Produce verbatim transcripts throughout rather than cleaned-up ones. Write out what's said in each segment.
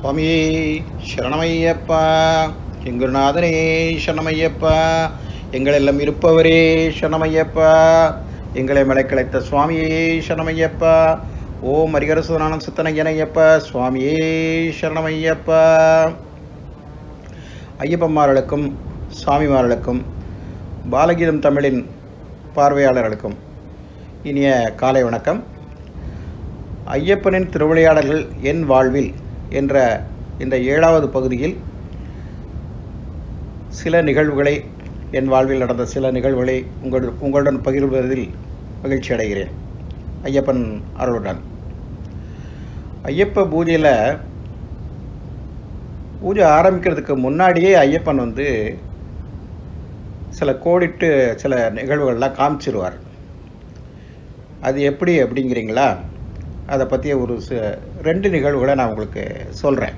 சுவாமியே சரணமையப்பா, எங்குருநாதனே சரணமையப்பா, எங்களெல்லாம் இருப்பவரே சரணமையப்பா, எங்களை மலைக்கலைத்த சுவாமியே சரணமையப்பா. ஓம் ஹரிஹரசுதனானந்த சித்தனையனையப்பா சுவாமியே சரணமையப்பா. ஐயப்பன்மார்களுக்கும் சுவாமிமார்களுக்கும் பாலகீதம் தமிழின் பார்வையாளர்களுக்கும் இனிய காலை வணக்கம். ஐயப்பனின் திருவிளையாடல்கள் என் வாழ்வில் என்ற இந்த ஏழாவது பகுதியில் சில நிகழ்வுகளை, என் வாழ்வில் நடந்த சில நிகழ்வுகளை உங்கள் உங்களுடன் பகிர்வதில் மகிழ்ச்சி அடைகிறேன். ஐயப்பன் அருளுடன். ஐயப்ப பூஜையில் பூஜை ஆரம்பிக்கிறதுக்கு முன்னாடியே ஐயப்பன் வந்து சில கோடிட்டு சில நிகழ்வுகள்லாம் காமிச்சிருவார். அது எப்படி அப்படிங்கிறீங்களா? அதை பற்றிய ஒரு ரெண்டு நிகழ்வுகளை நான் உங்களுக்கு சொல்கிறேன்.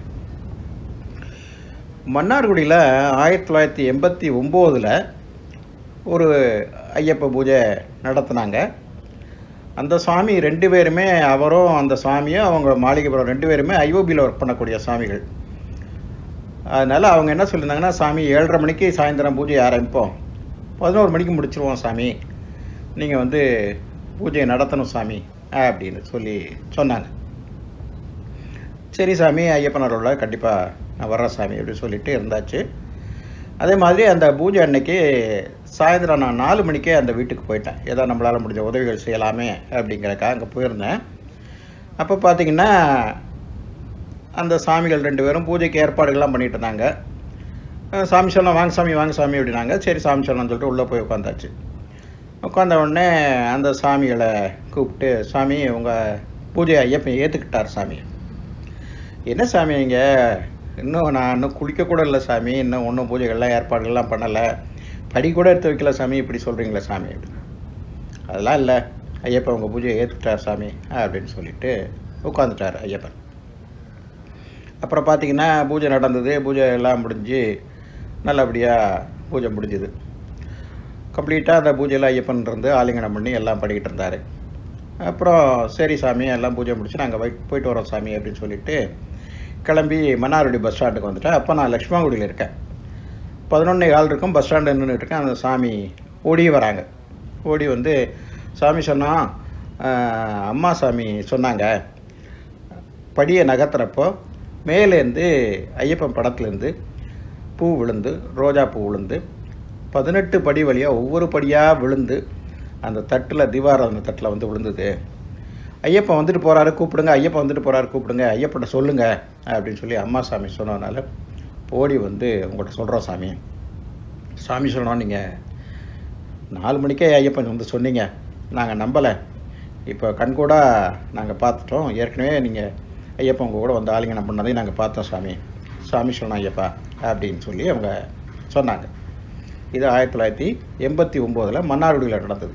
மன்னார்குடியில் ஆயிரத்தி தொள்ளாயிரத்தி எண்பத்தி ஒம்போதில் ஒரு ஐயப்ப பூஜை நடத்தினாங்க. அந்த சாமி ரெண்டு பேருமே, அவரும் அந்த சாமியும் அவங்க மாளிகைபுரம் ரெண்டு பேருமே ஐஓபியில் ஒர்க் பண்ணக்கூடிய சாமிகள். அதனால் அவங்க என்ன சொல்லியிருந்தாங்கன்னா, சாமி ஏழரை மணிக்கு சாயந்தரம் பூஜையை ஆரம்பிப்போம், பதினோரு மணிக்கு முடிச்சிருவோம் சாமி, நீங்கள் வந்து பூஜையை நடத்தணும் சாமி அப்படின்னு சொல்லி சொன்னாங்க. சரி சாமி, ஐயப்பனரோட கண்டிப்பாக நான் வர்றேன் சாமி அப்படின்னு சொல்லிட்டு இருந்தாச்சு. அதே மாதிரி அந்த பூஜை அன்னைக்கு சாயந்தரம் நான் நாலு மணிக்கே அந்த வீட்டுக்கு போயிட்டேன். ஏதோ நம்மளால் முடிஞ்ச உதவிகள் செய்யலாமே அப்படிங்கிறக்கா அங்கே போயிருந்தேன். அப்போ பார்த்தீங்கன்னா அந்த சாமிகள் ரெண்டு பேரும் பூஜைக்கு ஏற்பாடுகள்லாம் பண்ணிட்டு இருந்தாங்க. சாமி சொல்லலாம், வாங்க சாமி வாங்க சாமி அப்படின்னாங்க. சரி சாமி சொல்லலாம்னு சொல்லிட்டு உள்ளே போய் உட்காந்தாச்சு. உட்காந்த உடனே அந்த சாமிகளை கூப்பிட்டு, சாமி உங்கள் பூஜையை ஐயப்பன் ஏற்றுக்கிட்டார் சாமி. என்ன சாமி இங்கே இன்னும் நான் இன்னும் குளிக்கக்கூட இல்லை சாமி, இன்னும் ஒன்றும் பூஜைகள்லாம் ஏற்பாடுகள்லாம் பண்ணலை, படி கூட எடுத்து வைக்கல சாமி, இப்படி சொல்கிறீங்களா சாமி அப்படின்னு. அதெல்லாம் இல்லை, ஐயப்பன் உங்கள் பூஜையை ஏற்றுக்கிட்டார் சாமி அப்படின்னு சொல்லிட்டு உட்காந்துட்டார் ஐயப்பன். அப்புறம் பார்த்தீங்கன்னா பூஜை நடந்தது. பூஜை எல்லாம் முடிஞ்சு நல்லபடியாக பூஜை முடிஞ்சுது. கம்ப்ளீட்டாக அந்த பூஜையில் ஐயப்பன் இருந்து ஆலிங்கனம் பண்ணி எல்லாம் பண்ணிக்கிட்டு இருந்தார். அப்புறம் சரி சாமி எல்லாம் பூஜை முடிச்சு நாங்கள் போய் போயிட்டு வரோம் சாமி அப்படின்னு சொல்லிட்டு கிளம்பி மன்னார்குடி பஸ் ஸ்டாண்டுக்கு வந்துட்டேன். அப்போ நான் லக்ஷ்மாங்குடியில் இருக்கேன். பதினொன்னே கால் இருக்கும், பஸ் ஸ்டாண்டு நின்றுட்டு இருக்கேன். அந்த சாமி ஓடி வராங்க. ஓடி வந்து சாமி சொன்னால், அம்மா சாமி சொன்னாங்க, படியை நகர்த்துறப்போ மேலேருந்து ஐயப்பன் படத்துலேருந்து பூ விழுந்து, ரோஜா பூ விழுந்து, பதினெட்டு படி வழியாக ஒவ்வொரு படியாக விழுந்து அந்த தட்டில், தீபாராதனை தட்டில் வந்து விழுந்தது. ஐயப்பன் வந்துட்டு போகிறாரு கூப்பிடுங்க, ஐயப்பன் வந்துட்டு போகிறாரு கூப்பிடுங்க, ஐயப்பன் சொல்லுங்கள் அப்படின்னு சொல்லி அம்மா சாமி சொன்னதுனால ஓடி வந்து உங்கள்கிட்ட சொல்கிறோம் சாமி. சாமி சொன்னோம், நீங்கள் நாலு மணிக்கே ஐயப்பன் வந்து சொன்னீங்க, நாங்கள் நம்பலை, இப்போ கண்கூடாக நாங்கள் பார்த்துட்டோம், ஏற்கனவே நீங்கள் ஐயப்பன் உங்கள் கூட வந்து ஆலிங்கனம் பண்ணதையும் நாங்கள் பார்த்தோம் சாமி, சாமி சொன்னோம் ஐயப்பா அப்படின்னு சொல்லி அவங்க சொன்னாங்க. இது ஆயிரத்தி தொள்ளாயிரத்தி எண்பத்தி ஒம்போதில் மன்னார்குடியில் நடந்தது.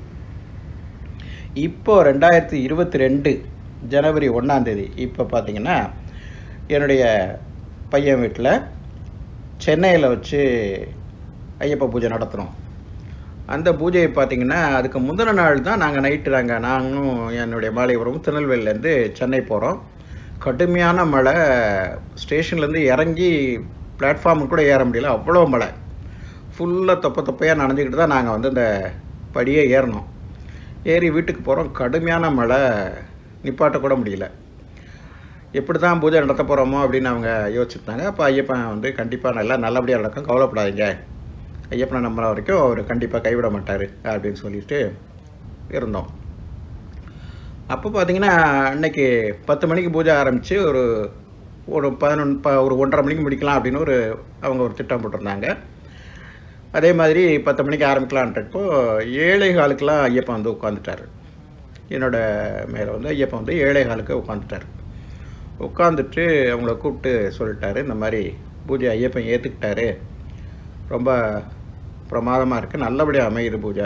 இப்போ ரெண்டாயிரத்தி இருபத்தி ரெண்டு ஜனவரி ஒன்றாந்தேதி இப்போ பார்த்தீங்கன்னா என்னுடைய பையன் வீட்டில் சென்னையில் வச்சு ஐயப்ப பூஜை நடத்துகிறோம். அந்த பூஜையை பார்த்திங்கன்னா அதுக்கு முந்தின நாள் தான் நாங்கள் நைட்டு நாங்கள் நாங்களும் என்னுடைய மாலைபுரம் திருநெல்வேலியிலேருந்து சென்னை போகிறோம். கடுமையான மழை, ஸ்டேஷன்லேருந்து இறங்கி பிளாட்ஃபார்முக்கு கூட ஏற முடியல, அவ்வளோ மழை. ஃபுல்லாக தொப்ப தொப்பையாக நனைஞ்சிக்கிட்டு தான் நாங்கள் வந்து இந்த படியே ஏறினோம். ஏறி வீட்டுக்கு போகிறோம். கடுமையான மழை, நிப்பாட்டக்கூட முடியல. எப்படி தான் பூஜை நடத்த போகிறோமோ அப்படின்னு அவங்க யோசிச்சுட்டாங்க. அப்போ ஐயப்பன் வந்து கண்டிப்பாக நல்லா நல்லபடியாக நடக்கும், கவலைப்படாதீங்க, ஐயப்பனை நம்புற வரைக்கும் அவர் கண்டிப்பாக கைவிட மாட்டார் அப்படின்னு சொல்லிட்டு இருந்தோம். அப்போ பார்த்தீங்கன்னா அன்னைக்கு பத்து மணிக்கு பூஜை ஆரம்பித்து ஒரு ஒரு பதினொன்று ப ஒரு ஒன்றரை மணிக்கு முடிக்கலாம் அப்படின்னு ஒரு அவங்க ஒரு திட்டம் போட்டிருந்தாங்க. அதே மாதிரி பத்து மணிக்கு ஆரம்பிக்கலான்றப்போ ஏழை காலுக்கெலாம் ஐயப்பன் வந்து உட்காந்துட்டார். என்னோட மேலே வந்து ஐயப்பன் வந்து ஏழை காலுக்கு உட்காந்துட்டார். உட்காந்துட்டு அவங்கள கூப்பிட்டு சொல்லிட்டாரு, இந்த மாதிரி பூஜை ஐயப்பன் ஏற்றுக்கிட்டாரு, ரொம்ப பிரமாதமாக இருக்குது, நல்லபடியாக அமையுது பூஜை,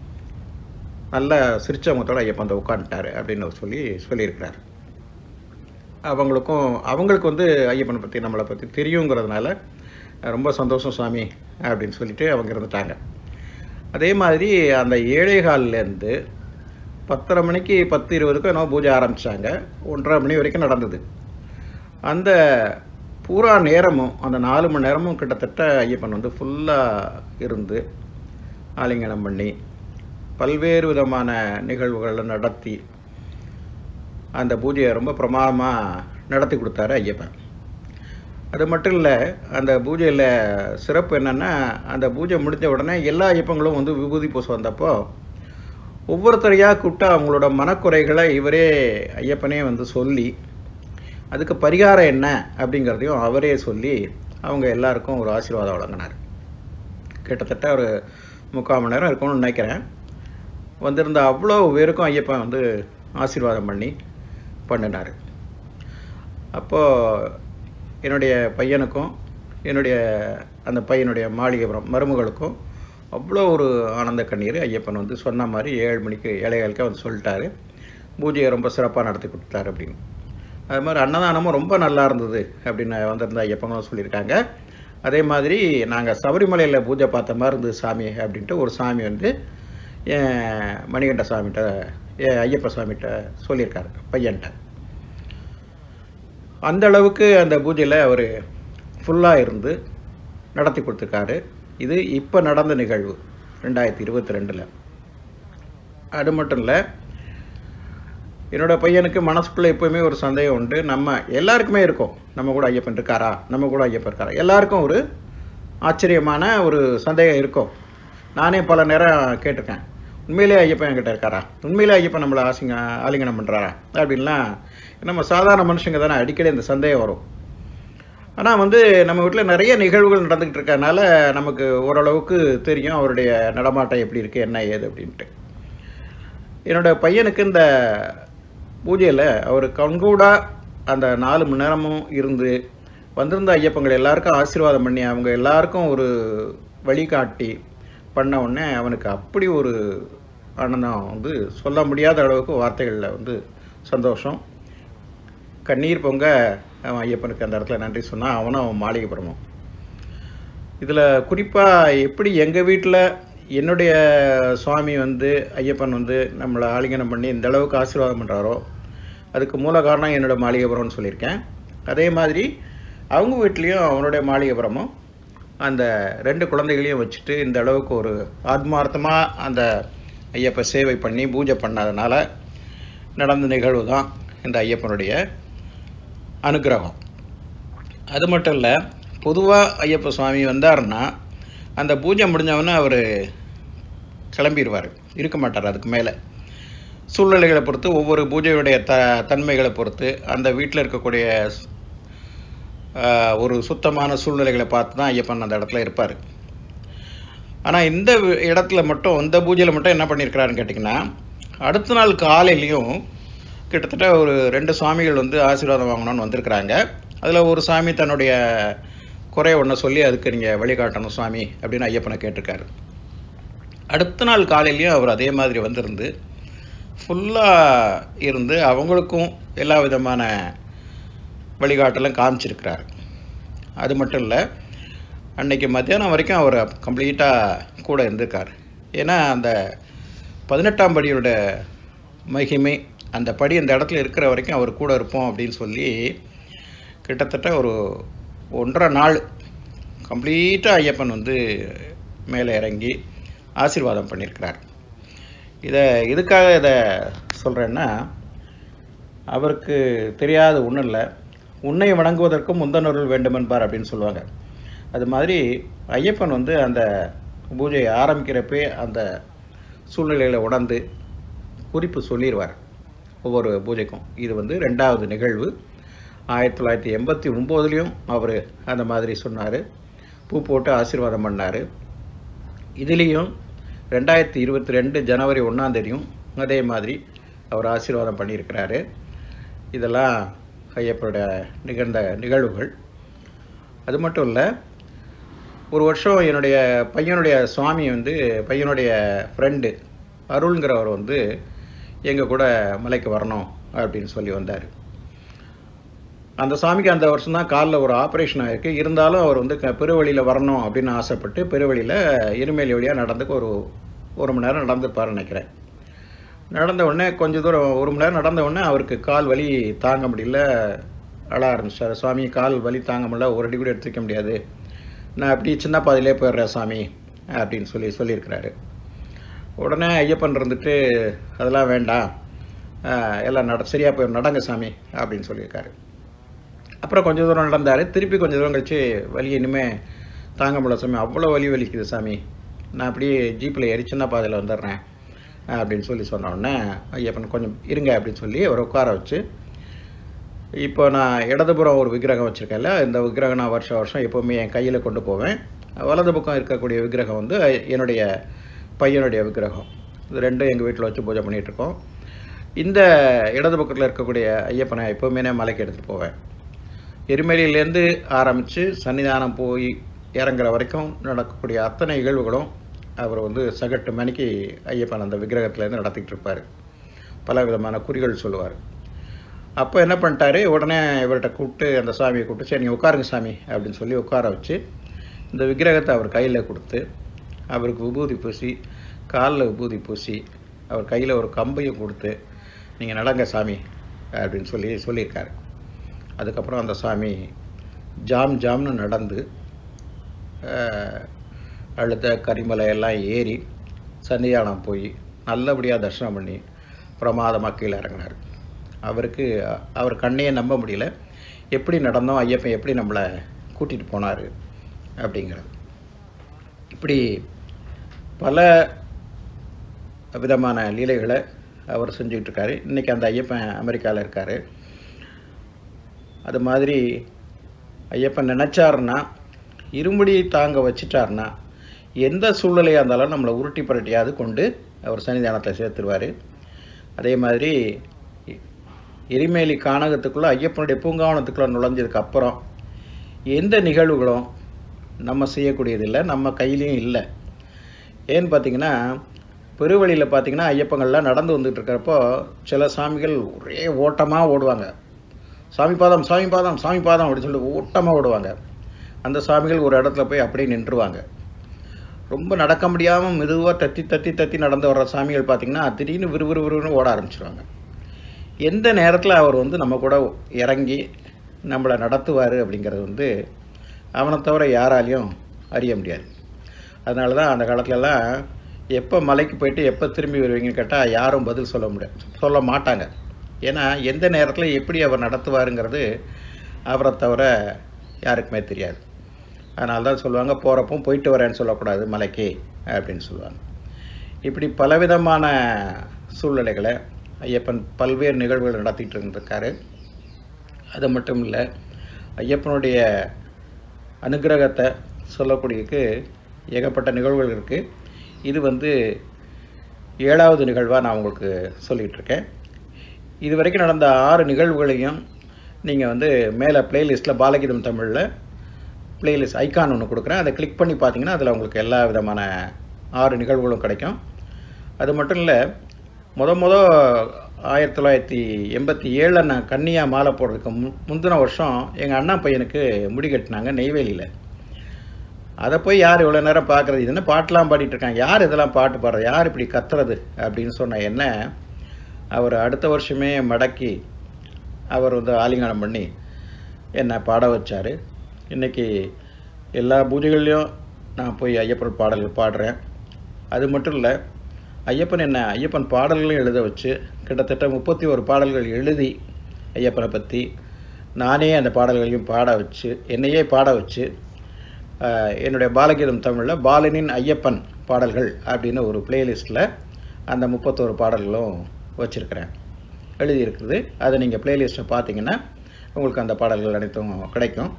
நல்ல சிரிச்சவங்கத்தோட ஐயப்பன் வந்து உட்காந்துட்டாரு அப்படின்னு சொல்லி சொல்லியிருக்கிறார். அவங்களுக்கும் அவங்களுக்கு வந்து ஐயப்பனை பற்றி நம்மளை பற்றி தெரியுங்கிறதுனால ரொம்ப சந்தோஷம் சாமி அப்படின்னு சொல்லிட்டு அவங்க இருந்துட்டாங்க. அதே மாதிரி அந்த ஏழை காலிலேருந்து பத்தரை மணிக்கு பத்து இருபதுக்கும் என்னோ பூஜை ஆரம்பித்தாங்க. ஒன்றரை மணி வரைக்கும் நடந்தது. அந்த பூரா நேரமும் அந்த நாலு மணி நேரமும் கிட்டத்தட்ட ஐயப்பன் வந்து ஃபுல்லாக இருந்து ஆலிங்கனம் பண்ணி பல்வேறு விதமான நிகழ்வுகளை நடத்தி அந்த பூஜையை ரொம்ப பிரமாதமாக நடத்தி கொடுத்தாரு ஐயப்பன். அது மட்டும் இல்லை, அந்த பூஜையில் சிறப்பு என்னென்னா, அந்த பூஜை முடிஞ்ச உடனே எல்லா ஐயப்பங்களும் வந்து விபூதி பூசை வந்தப்போ ஒவ்வொருத்தரையாக கூப்பிட்டு அவங்களோட மனக்குறைகளை இவரே ஐயப்பனே வந்து சொல்லி அதுக்கு பரிகாரம் என்ன அப்படிங்கிறதையும் அவரே சொல்லி அவங்க எல்லாருக்கும் ஒரு ஆசீர்வாதம் வழங்கினார். கிட்டத்தட்ட ஒரு முக்கால் மணி நேரம் இருக்கும்னு நினைக்கிறேன். வந்திருந்த அவ்வளோ பேருக்கும் ஐயப்பன் வந்து ஆசீர்வாதம் பண்ணி பண்ணினார். அப்போது என்னுடைய பையனுக்கும் என்னுடைய அந்த பையனுடைய மாளிகைபுரம் மருமகளுக்கும் அவ்வளோ ஒரு ஆனந்த கண்ணீர். ஐயப்பன் வந்து சொன்ன மாதிரி ஏழு மணிக்கு ஏழைகளுக்கே வந்து சொல்லிட்டாரு, பூஜையை ரொம்ப சிறப்பாக நடத்தி கொடுத்தாரு அப்படின்னு. அது மாதிரி அன்னதானமும் ரொம்ப நல்லா இருந்தது அப்படின்னு வந்திருந்த ஐயப்பங்களும் சொல்லியிருக்காங்க. அதே மாதிரி நாங்கள் சபரிமலையில் பூஜை பார்த்த மாதிரி இருந்தது சாமி அப்படின்ட்டு ஒரு சாமி வந்து என் மணிகண்ட சாமிகிட்ட என் ஐயப்ப சாமிகிட்ட சொல்லியிருக்காரு பையன்கிட்ட. அந்த அளவுக்கு அந்த பூஜையில் அவர் ஃபுல்லாக இருந்து நடத்தி கொடுத்துருக்காரு. இது இப்போ நடந்த நிகழ்வு ரெண்டாயிரத்தி இருபத்தி ரெண்டில். அது மட்டும் இல்லை, என்னோட பையனுக்கு மனசுக்குள்ளே எப்போவுமே ஒரு சந்தேகம் உண்டு. நம்ம எல்லாருக்குமே இருக்கும், நம்ம கூட ஐயப்பன் இருக்காரா, நம்ம கூட ஐயப்பன் இருக்காரா, எல்லாருக்கும் ஒரு ஆச்சரியமான ஒரு சந்தேகம் இருக்கும். நானே பல நேரம் கேட்டிருக்கேன், உண்மையிலே ஐயப்பன் என்கிட்ட இருக்காரா, உண்மையிலே ஐயப்பன் நம்மளை ஆசிங்க ஆலிங்கனம் பண்ணுறாரா அப்படின்லாம். நம்ம சாதாரண மனுஷங்க தானே, அடிக்கடி இந்த சந்தேகம் வரும். ஆனால் வந்து நம்ம வீட்டில் நிறைய நிகழ்வுகள் நடந்துக்கிட்டு இருக்கனால நமக்கு ஓரளவுக்கு தெரியும் அவருடைய நடமாட்டம் எப்படி இருக்குது, என்ன ஏது அப்படின்ட்டு. என்னோட பையனுக்கு இந்த பூஜையில் அவர் கண்கூடா அந்த நாலு மணி நேரமும் இருந்து வந்திருந்த ஐயப்பங்கள் எல்லாருக்கும் ஆசீர்வாதம் பண்ணி அவங்க எல்லாருக்கும் ஒரு வழிகாட்டி பண்ண உடனே அவனுக்கு அப்படி ஒரு ஆனந்தம் வந்து சொல்ல முடியாத அளவுக்கு வார்த்தைகளில் வந்து சந்தோஷம், கண்ணீர் பொங்க அவன் ஐயப்பனுக்கு அந்த இடத்துல நன்றி சொன்னான். அவனும் அவன் மாளிகைபுரமும். இதில் குறிப்பாக எப்படி எங்கள் வீட்டில் என்னுடைய சுவாமி வந்து ஐயப்பன் வந்து நம்மளை ஆலிங்கனம் பண்ணி இந்த அளவுக்கு ஆசீர்வாதம் பண்ணுறாரோ அதுக்கு மூல காரணம் என்னோட மாளிகைபுரம்னு சொல்லியிருக்கேன். அதே மாதிரி அவங்க வீட்லேயும் அவனுடைய மாளிகைபுரமும் அந்த ரெண்டு குழந்தைகளையும் வச்சுட்டு இந்த அளவுக்கு ஒரு ஆத்மார்த்தமாக அந்த ஐயப்ப சேவை பண்ணி பூஜை பண்ணாதனால நடந்த நிகழ்வு தான் இந்த ஐயப்பனுடைய அனுகிரகம். அது மட்டும் இல்லை, பொதுவாக ஐயப்ப சுவாமி வந்தாருன்னா அந்த பூஜை முடிஞ்சவொன்னே அவர் கிளம்பிடுவார், இருக்க மாட்டார். அதுக்கு மேலே சூழ்நிலைகளை பொறுத்து ஒவ்வொரு பூஜையுடைய த தன்மைகளை பொறுத்து அந்த வீட்டில் இருக்கக்கூடிய ஒரு சுத்தமான சூழ்நிலைகளை பார்த்து தான் ஐயப்பன் அந்த இடத்துல இருப்பார். ஆனால் இந்த இடத்துல மட்டும் இந்த பூஜையில் மட்டும் என்ன பண்ணியிருக்கிறாருன்னு கேட்டிங்கன்னா, அடுத்த நாள் காலையிலையும் கிட்டத்தட்ட ஒரு ரெண்டு சுவாமிகள் வந்து ஆசீர்வாதம் வாங்கணும்னு வந்திருக்கிறாங்க. அதில் ஒரு சாமி தன்னுடைய குறைய ஒன்று சொல்லி அதுக்கு நீங்கள் வழிகாட்டணும் சுவாமி அப்படின்னு ஐயப்பனை கேட்டிருக்காரு. அடுத்த நாள் காலையிலையும் அவர் அதே மாதிரி வந்திருந்து ஃபுல்லாக இருந்து அவங்களுக்கும் எல்லா விதமான வழிகாட்டலும் காமிச்சிருக்கிறார். அது மட்டும் இல்லை, அன்னைக்கு மத்தியானம் வரைக்கும் அவர் கம்ப்ளீட்டாக கூட இருந்திருக்கார். ஏன்னா அந்த பதினெட்டாம் படியோட மகிமை, அந்த படி அந்த இடத்துல இருக்கிற வரைக்கும் அவர் கூட இருப்போம் அப்படின்னு சொல்லி கிட்டத்தட்ட ஒரு ஒன்றரை நாள் கம்ப்ளீட்டாக ஐயப்பன் வந்து மேலே இறங்கி ஆசீர்வாதம் பண்ணியிருக்கிறார். இதை எதுக்காக இதை சொல்கிறேன்னா, அவருக்கு தெரியாத ஒன்றும் இல்லை, உன்னை வணங்குவதற்கும் முந்தனருள் வேண்டுமென்பார் அப்படின்னு சொல்லுவாங்க. அது மாதிரி ஐயப்பன் வந்து அந்த பூஜையை ஆரம்பிக்கிறப்பே அந்த சூழ்நிலையில் உணர்ந்து குறிப்பு சொல்லிடுவார் ஒவ்வொரு பூஜைக்கும். இது வந்து ரெண்டாவது நிகழ்வு. ஆயிரத்தி தொள்ளாயிரத்தி எண்பத்தி ஒம்போதுலேயும் அவர் அந்த மாதிரி சொன்னார், பூ போட்டு ஆசீர்வாதம் பண்ணார். இதுலேயும் ரெண்டாயிரத்தி இருபத்தி ரெண்டு ஜனவரி ஒன்றாந்தேதியும் அதே மாதிரி அவர் ஆசீர்வாதம் பண்ணியிருக்கிறாரு. இதெல்லாம் ஐயப்பனுடைய நிகழ்ந்த நிகழ்வுகள். அது மட்டும் இல்லை, ஒரு வருஷம் என்னுடைய பையனுடைய சுவாமி வந்து பையனுடைய ஃப்ரெண்டு அருள்ங்கிறவர் வந்து எங்கள் கூட மலைக்கு வரணும் அப்படின்னு சொல்லி வந்தார். அந்த சாமிக்கு அந்த வருஷம் தான் காலில் ஒரு ஆப்ரேஷன் ஆகிருக்கு. இருந்தாலும் அவர் வந்து க பெருவழியில் வரணும் அப்படின்னு ஆசைப்பட்டு பெருவழியில் எருமேலி வழியாக நடந்துக்கு ஒரு ஒரு மணி நேரம் நடந்துப்பாருன்னு நினைக்கிறேன். நடந்த உடனே கொஞ்சம் தூரம் ஒரு மணி நேரம் நடந்த உடனே அவருக்கு கால் வலி தாங்க முடியல, அழ ஆரம்பிச்சார். சுவாமி கால் வலி தாங்க முடியல, ஒரு அடி கூட எடுத்துக்க முடியாது, நான் அப்படி சின்ன பாதையிலே போயிடுறேன் சாமி அப்படின்னு சொல்லி சொல்லியிருக்கிறாரு. உடனே ஐயப்பன் இருந்துட்டு அதெல்லாம் வேண்டாம், எல்லாம் நட சரியாக போய் நடங்க சாமி அப்படின்னு சொல்லியிருக்காரு. அப்புறம் கொஞ்சம் தூரம் நடந்தார். திருப்பி கொஞ்சம் தூரம் கழிச்சு வலி இனிமேல் தாங்க முடியல சாமி, அவ்வளோ வலி வலிக்குது சாமி, நான் அப்படியே ஜீப்பில் ஏறி சின்ன பாதையில் வந்துடுறேன் அப்படின்னு சொல்லி சொன்ன உடனே ஐயப்பன் கொஞ்சம் இருங்க அப்படின்னு சொல்லி ஒரு உட்கார வச்சு, இப்போ நான் இடதுபுறம் ஒரு விக்கிரகம் வச்சுருக்கேன்ல, இந்த விக்கிரகம் நான் வருஷம் வருஷம் எப்போவுமே என் கையில் கொண்டு போவேன். வலது பக்கம் இருக்கக்கூடிய விக்கிரகம் வந்து என்னுடைய பையனுடைய விக்கிரகம். இது ரெண்டும் எங்கள் வீட்டில் வச்சு பூஜை பண்ணிகிட்ருக்கோம். இந்த இடது பக்கத்தில் இருக்கக்கூடிய ஐயப்பனை எப்போவுமே நான் மலைக்கு எடுத்துகிட்டு போவேன். எருமேலியிலேருந்து ஆரம்பித்து சன்னிதானம் போய் இறங்குற வரைக்கும் நடக்கக்கூடிய அத்தனை நிகழ்வுகளும் அவர் வந்து சகட்டு மணிக்கு ஐயப்பன் அந்த விக்கிரகத்திலேருந்து நடத்திக்கிட்டு இருப்பார். பல விதமான குறிகள் சொல்லுவார். அப்போ என்ன பண்ணிட்டாரு, உடனே இவர்கிட்ட கூப்பிட்டு அந்த சாமியை கூப்பிட்டு, சரி நீங்கள் உட்காருங்க சாமி அப்படின்னு சொல்லி உட்கார வச்சு இந்த விக்கிரகத்தை அவர் கையில் கொடுத்து அவருக்கு விபூதி பூசி, காலில் விபூதி பூசி, அவர் கையில் ஒரு கம்பையும் கொடுத்து, நீங்கள் நடங்க சாமி அப்படின்னு சொல்லி சொல்லியிருக்காரு. அதுக்கப்புறம் அந்த சாமி ஜாம் ஜாம்னு நடந்து அழுத்த கரிமலையெல்லாம் ஏறி சன்னிதானம் போய் நல்லபடியாக தரிசனம் பண்ணி பிரமாதமாக கீழே இறங்கினார். அவருக்கு அவர் கண்ணையே நம்ப முடியல, எப்படி நடந்தோம், ஐயப்பன் எப்படி நம்மளை கூட்டிகிட்டு போனார் அப்படிங்கிறது. இப்படி பல விதமான லீலைகளை அவர் செஞ்சுக்கிட்டு இன்றைக்கி அந்த ஐயப்பன் அமெரிக்காவில் இருக்கார். அது மாதிரி ஐயப்பன் நினச்சாருன்னா, இருமுடியை தாங்க வச்சிட்டாருன்னா, எந்த சூழ்நிலையாக இருந்தாலும் நம்மளை உருட்டி பரட்டியாவது கொண்டு அவர் சன்னிதானத்தை சேர்த்துருவார். அதே மாதிரி எரிமேலி கானகத்துக்குள்ளே ஐயப்பனுடைய பூங்காவனத்துக்குள்ளே நுழைஞ்சதுக்கு அப்புறம் எந்த நிகழ்வுகளும் நம்ம செய்யக்கூடியதில்லை, நம்ம கையிலையும் இல்லை. ஏன்னு பார்த்தீங்கன்னா, பெருவழியில் பார்த்தீங்கன்னா ஐயப்பங்கள்லாம் நடந்து வந்துட்டு இருக்கிறப்போ சில சாமிகள் ஒரே ஓட்டமாக ஓடுவாங்க. சாமி பாதம் சாமி பாதம் சாமி பாதம் அப்படின்னு சொல்லி ஓட்டமாக ஓடுவாங்க. அந்த சாமிகள் ஒரு இடத்துல போய் அப்படியே நின்றுவாங்க. ரொம்ப நடக்க முடியாமல் மெதுவாக தத்தி தத்தி தத்தி நடந்து வர்ற சாமிகள் பார்த்திங்கன்னா திடீர்னு விறுவிறு விறுவிறுன்னு ஓட ஆரம்பிச்சிருவாங்க. எந்த நேரத்தில் அவர் வந்து நம்ம கூட இறங்கி நம்மளை நடத்துவார் அப்படிங்கிறது வந்து அவனை தவிர யாராலையும் அறிய முடியாது. அதனால தான் அந்த காலத்துலலாம் எப்போ மலைக்கு போயிட்டு எப்போ திரும்பி வருவீங்கன்னு கேட்டால் யாரும் பதில் சொல்ல முடியாது, சொல்ல மாட்டாங்க. ஏன்னா எந்த நேரத்தில் எப்படி அவர் நடத்துவாருங்கிறது அவரை தவிர யாருக்குமே தெரியாது. அதனால தான் சொல்லுவாங்க, போகிறப்போ போயிட்டு வரேன்னு சொல்லக்கூடாது மலைக்கு அப்படின்னு சொல்லுவாங்க. இப்படி பலவிதமான சூழ்நிலைகளை ஐயப்பன் பல்வேறு நிகழ்வுகள் நடத்திட்டு இருந்திருக்காரு. அது மட்டும் இல்லை, ஐயப்பனுடைய அனுகிரகத்தை சொல்லக்கூடியக்கு ஏகப்பட்ட நிகழ்வுகள் இருக்குது. இது வந்து ஏழாவது நிகழ்வாக நான் உங்களுக்கு சொல்லிகிட்டு இருக்கேன். இது வரைக்கும் நடந்த ஆறு நிகழ்வுகளையும் நீங்கள் வந்து மேலே பிளேலிஸ்ட்டில் பாலகீதம் தமிழில் பிளேலிஸ்ட் ஐக்கான் ஒன்று கொடுக்குறேன், அதை கிளிக் பண்ணி பார்த்தீங்கன்னா அதில் உங்களுக்கு எல்லா விதமான ஆறு நிகழ்வுகளும் கிடைக்கும். அது மட்டும் இல்லை, முத முத ஆயிரத்தி தொள்ளாயிரத்தி எண்பத்தி ஏழில் நான் கன்னியாக மாலை போடுறதுக்கு மு முந்தின வருஷம் எங்கள் அண்ணா பையனுக்கு முடி கட்டினாங்க நெய்வேலியில். அதை போய் யார் இவ்வளோ நேரம் பார்க்குறது, இது என்ன பாட்டெலாம் பாடிட்டு இருக்காங்க, யார் இதெல்லாம் பாட்டு பாடுறது, யார் இப்படி கத்துறது அப்படின்னு சொன்ன என்ன அவர் அடுத்த வருஷமே மடக்கி அவர் வந்து ஆலிங்கனம் பண்ணி என்னை பாட வச்சார். இன்றைக்கி எல்லா பூஜைகள்லையும் நான் போய் ஐயப்பன் பாடல்கள் பாடுறேன். அது மட்டும் இல்லை, ஐயப்பன் என்ன ஐயப்பன் பாடல்களையும் எழுத வச்சு கிட்டத்தட்ட முப்பத்தி ஒரு பாடல்கள் எழுதி ஐயப்பனை பற்றி நானே அந்த பாடல்களையும் பாட வச்சு என்னையே பாட வச்சு என்னுடைய பாலகீதம் தமிழில் பாலனின் ஐயப்பன் பாடல்கள் அப்படின்னு ஒரு பிளேலிஸ்ட்டில் அந்த முப்பத்தோரு பாடல்களும் வச்சுருக்கிறேன், எழுதியிருக்குது. அதை நீங்கள் பிளேலிஸ்ட்டை பார்த்தீங்கன்னா உங்களுக்கு அந்த பாடல்கள் அனைத்தும் கிடைக்கும்.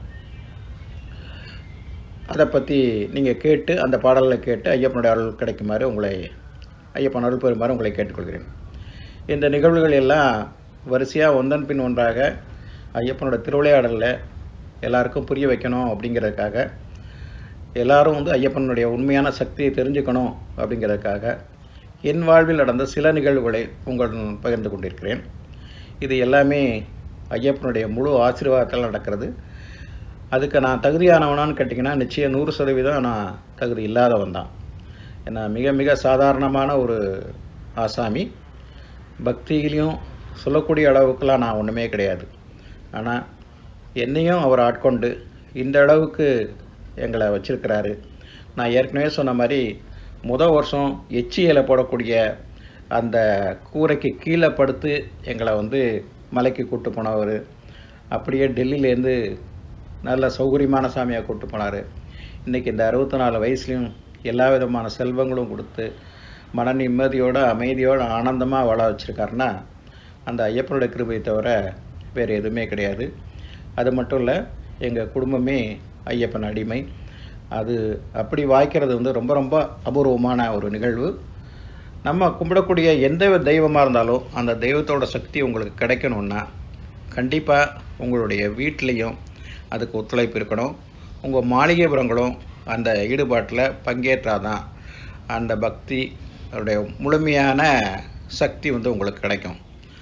அதை பற்றி நீங்கள் கேட்டு அந்த பாடல்களை கேட்டு ஐயப்பனுடைய அருள் கிடைக்குமாறு உங்களை ஐயப்பன் அருள் பெறுமாறு உங்களை கேட்டுக்கொள்கிறேன். இந்த நிகழ்வுகள் எல்லாம் வரிசையாக ஒன்றன் பின் ஒன்றாக ஐயப்பனோட திருவிளையாடலில் எல்லாருக்கும் புரிய வைக்கணும் அப்படிங்கிறதுக்காக, எல்லாரும் வந்து ஐயப்பனுடைய உண்மையான சக்தியை தெரிஞ்சுக்கணும் அப்படிங்கிறதுக்காக என் வாழ்வில் நடந்த சில நிகழ்வுகளை உங்களுடன் பகிர்ந்து கொண்டிருக்கிறேன். இது எல்லாமே ஐயப்பனுடைய முழு ஆசீர்வாதத்தால் நடக்கிறது. அதுக்கு நான் தகுதியானவனான்னு கேட்டிங்கன்னா நிச்சயம் நூறு சதவீதம் நான் தகுதி இல்லாதவன் தான். ஏன்னா மிக மிக சாதாரணமான ஒரு ஆசாமி, பக்தியிலையும் சொல்லக்கூடிய அளவுக்குலாம் நான் ஒன்றுமே கிடையாது. ஆனால் என்னையும் அவர் ஆட்கொண்டு இந்த அளவுக்கு எங்களை வச்சிருக்கிறாரு. நான் ஏற்கனவே சொன்ன மாதிரி முதல் வருஷம் எச்சி இலை போடக்கூடிய அந்த கூரைக்கு கீழே படுத்து எங்களை வந்து மலைக்கு கூப்பிட்டு போனவர். அப்படியே டெல்லியிலேருந்து நல்ல சௌகரியமான சாமியாக கூப்பிட்டு போனார். இன்றைக்கி இந்த அறுபத்தி நாலு வயசுலையும் எல்லா விதமான செல்வங்களும் கொடுத்து மன நிம்மதியோடு அமைதியோடு ஆனந்தமாக வாழ வச்சுருக்காருன்னா அந்த ஐயப்பனுடைய கிருபையை தவிர வேறு எதுவுமே கிடையாது. அது மட்டும் இல்லை, எங்கள் குடும்பமே ஐயப்பன் அடிமை. அது அப்படி வாய்க்கிறது வந்து ரொம்ப ரொம்ப அபூர்வமான ஒரு நிகழ்வு. நம்ம கும்பிடக்கூடிய எந்த தெய்வமாக இருந்தாலும் அந்த தெய்வத்தோட சக்தி உங்களுக்கு கிடைக்கணும்னா கண்டிப்பாக உங்களுடைய வீட்லேயும் அதுக்கு ஒத்துழைப்பு இருக்கணும். உங்கள் மாளிகைபுரங்களும் அந்த ஈடுபாட்டில் பங்கேற்றாதான் அந்த பக்தி அவருடைய முழுமையான சக்தி வந்து உங்களுக்கு கிடைக்கும்.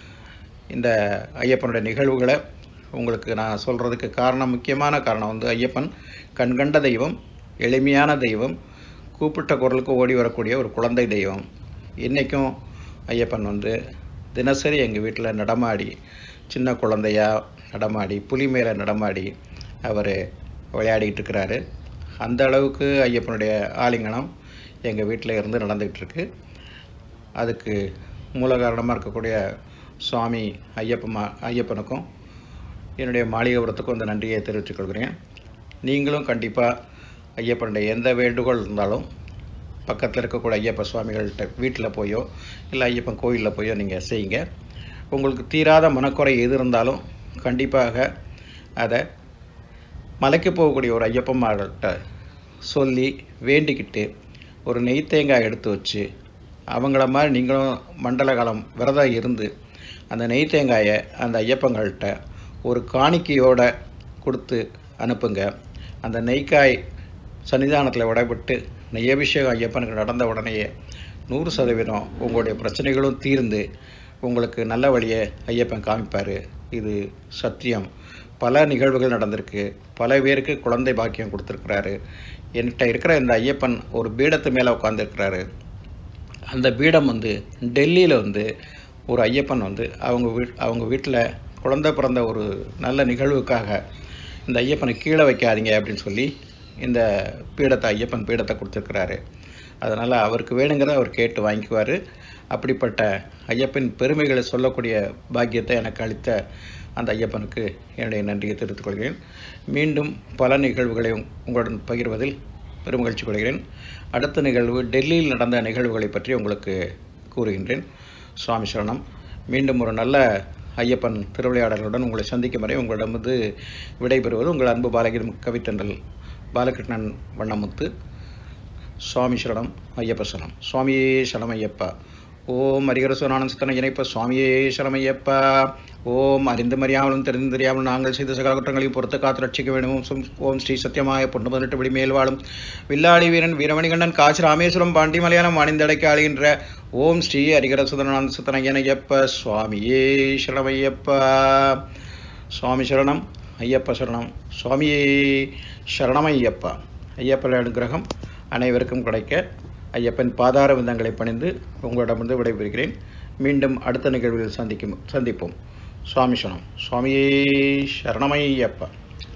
இந்த ஐயப்பனுடைய நிகழ்வுகளை உங்களுக்கு நான் சொல்கிறதுக்கு காரணம், முக்கியமான காரணம் வந்து ஐயப்பன் கண்கண்ட தெய்வம், எளிமையான தெய்வம், கூப்பிட்ட குரலுக்கு ஓடி வரக்கூடிய ஒரு குழந்தை தெய்வம். இன்றைக்கும் ஐயப்பன் வந்து தினசரி எங்கள் வீட்டில் நடமாடி, சின்ன குழந்தையா நடமாடி, புலி மேலே நடமாடி அவர் விளையாடிட்டு இருக்கிறாரு. அந்த அளவுக்கு ஐயப்பனுடைய ஆலிங்கனம் எங்கள் வீட்டில் இருந்து நடந்துகிட்ருக்கு. அதுக்கு மூல காரணமாக இருக்கக்கூடிய சுவாமி ஐயப்பமா ஐயப்பனுக்கும் என்னுடைய மாளிகைபுரத்துக்கும் இந்த நன்றியை தெரிவித்துக் கொள்கிறேன். நீங்களும் கண்டிப்பாக ஐயப்பனுடைய எந்த வேண்டுகோள் இருந்தாலும் பக்கத்தில் இருக்கக்கூடிய ஐயப்ப சுவாமிகள்கிட்ட வீட்டில் போயோ இல்லை ஐயப்பன் கோயிலில் போயோ நீங்கள் செய்யுங்க. உங்களுக்கு தீராத மனக்குறை எது இருந்தாலும் கண்டிப்பாக அதை மலைக்கு போகக்கூடிய ஒரு ஐயப்பன்மார்கிட்ட சொல்லி வேண்டிக்கிட்டு ஒரு நெய் தேங்காய் எடுத்து வச்சு அவங்கள மாதிரி நீங்களும் மண்டல காலம் விரதம் இருந்து அந்த நெய் தேங்காயை அந்த ஐயப்பங்கள்கிட்ட ஒரு காணிக்கையோடு கொடுத்து அனுப்புங்க. அந்த நெய்க்காய் சன்னிதானத்தில் விடப்பட்டு நெய்யபிஷேகம் ஐயப்பனுக்கு நடந்த உடனேயே நூறு சதவீதம் உங்களுடைய பிரச்சனைகளும் தீர்ந்து உங்களுக்கு நல்ல வழியை ஐயப்பன் காமிப்பார். இது சத்தியம். பல நிகழ்வுகள் நடந்திருக்கு. பல பேருக்கு குழந்தை பாக்கியம் கொடுத்துருக்கிறாரு. என்கிட்ட இருக்கிற இந்த ஐயப்பன் ஒரு பீடத்து மேலே உட்காந்துருக்கிறாரு. அந்த பீடம் வந்து டெல்லியில் வந்து ஒரு ஐயப்பன் வந்து அவங்க வீ அவங்க வீட்டில் குழந்தை பிறந்த ஒரு நல்ல நிகழ்வுக்காக இந்த ஐயப்பனை கீழே வைக்காதீங்க அப்படின்னு சொல்லி இந்த பீடத்தை ஐயப்பன் பீடத்தை கொடுத்துருக்கிறாரு. அதனால் அவருக்கு வேணுங்கிறத அவர் கேட்டு வாங்கிக்குவார். அப்படிப்பட்ட ஐயப்பன் பெருமைகளை சொல்லக்கூடிய பாக்கியத்தை எனக்கு அளித்த அந்த ஐயப்பனுக்கு என்னுடைய நன்றியை தெரிவித்துக் கொள்கிறேன். மீண்டும் பல நிகழ்வுகளை உங்களுடன் பகிர்வதில் பெருமகிழ்ச்சி கொள்கிறேன். அடுத்த நிகழ்வு டெல்லியில் நடந்த நிகழ்வுகளை பற்றி உங்களுக்கு கூறுகின்றேன். சுவாமி சரணம். மீண்டும் ஒரு நல்ல ஐயப்பன் திருவிளையாடலுடன் உங்களை சந்திக்கும் வரை உங்களிடமிருந்து விடைபெறுவது உங்கள் அன்பு பாலகீதம் கவித்தண்டல் பாலகிருஷ்ணன் வண்ணமுத்து. சுவாமி சரணம். ஐயப்ப சரணம். சுவாமியே சரணம் ஐயப்பா. ஓம் ஹரிஹரசுவனானந்த சித்தனை இணைப்ப சுவாமியே சரணம் ஐயப்பா. ஓம் அறிந்து மறியாமலும் தெரிந்து தெரியாமலும் நாங்கள் செய்த சகல குற்றங்களையும் பொறுத்து காத்து ரட்சிக்க வேண்டும். ஓம் ஸ்ரீ சத்தியமாய பொண்ணு பதினெட்டு படி மேல் வாழும் வில்லாளி வீரன் வீரமணிகண்டன் காட்சி ராமேஸ்வரம் பாண்டி மலையாளம் அணிந்தடைக்க ஆளுகின்ற ஓம் ஸ்ரீ ஹரிஹரசுவனானந்த சித்தனை ஐயப்ப. சுவாமியே சரணம் ஐயப்பா. சுவாமி சரணம். ஐயப்ப சரணம். சுவாமியே சரணம் ஐயப்பா. ஐயப்ப அனுகிரகம் அனைவருக்கும் கிடைக்க ஐயப்பன் பாதார விந்தங்களை பணிந்து உங்களிடமிருந்து விடைபெறுகிறேன். மீண்டும் அடுத்த நிகழ்வில் சந்திக்கும் சந்திப்போம். சுவாமி சரணம். சுவாமியே சரணமையப்பா.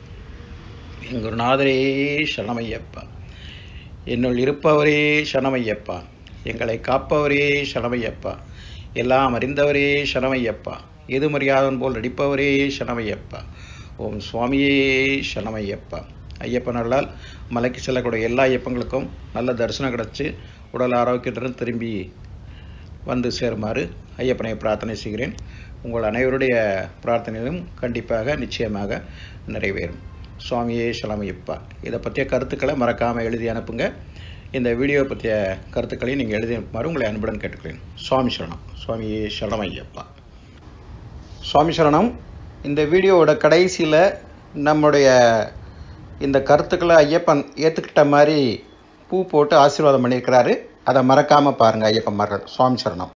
என் குருநாதரே சரணமையப்பா. என்னுள் இருப்பவரே சரணமையப்பா. எங்களை காப்பவரே சரணமையப்பா. எல்லாம் அறிந்தவரே சரணமையப்பா. எது மரியாதன் போல் நடிப்பவரே சரணமையப்பா. ஓம் சுவாமியே சரணமையப்பா. ஐயப்பனர்களால் மலைக்கு செல்லக்கூடிய எல்லா ஐயப்பங்களுக்கும் நல்ல தரிசனம் கிடச்சி உடல் ஆரோக்கியத்துடன் திரும்பி வந்து சேருமாறு ஐயப்பனை பிரார்த்தனை செய்கிறேன். உங்கள் அனைவருடைய பிரார்த்தனையும் கண்டிப்பாக நிச்சயமாக நிறைவேறும். சுவாமியே சரணமையப்பா. இதை பற்றிய கருத்துக்களை மறக்காமல் எழுதி அனுப்புங்க. இந்த வீடியோ பற்றிய கருத்துக்களையும் நீங்கள் எழுதி அனுப்புமாறு உங்களை அன்புடன் கேட்டுக்கிறேன். சுவாமி சரணம். சுவாமியே சரணமையப்பா. சுவாமி சரணம். இந்த வீடியோவோட கடைசியில் நம்முடைய இந்த கருத்துக்களை ஐயப்பன் ஏற்றுக்கிட்ட மாதிரி பூ போட்டு ஆசீர்வாதம் பண்ணியிருக்கிறாரு. அதை மறக்காமல் பாருங்கள் ஐயப்பன்மார்கள். சுவாமி சரணம்.